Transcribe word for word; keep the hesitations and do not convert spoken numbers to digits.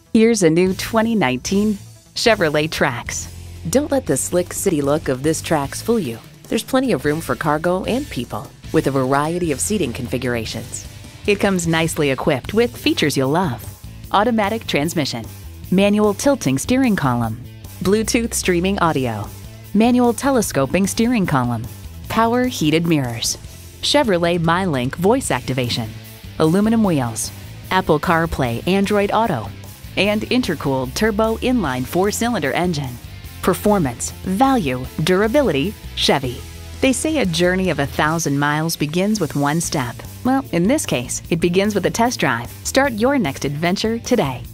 Here's a new twenty nineteen Chevrolet Trax. Don't let the slick city look of this Trax fool you. There's plenty of room for cargo and people, with a variety of seating configurations. It comes nicely equipped with features you'll love: automatic transmission, manual tilting steering column, Bluetooth streaming audio, manual telescoping steering column, power heated mirrors, Chevrolet MyLink voice activation, aluminum wheels, Apple CarPlay Android Auto, and intercooled turbo inline four-cylinder engine. Performance, value, durability, Chevy. They say a journey of a thousand miles begins with one step. Well, in this case, it begins with a test drive. Start your next adventure today.